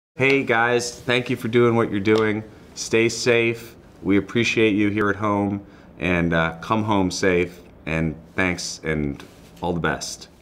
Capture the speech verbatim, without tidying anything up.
Hey guys, thank you for doing what you're doing. Stay safe. We appreciate you here at home, and uh, come home safe, and thanks and all the best.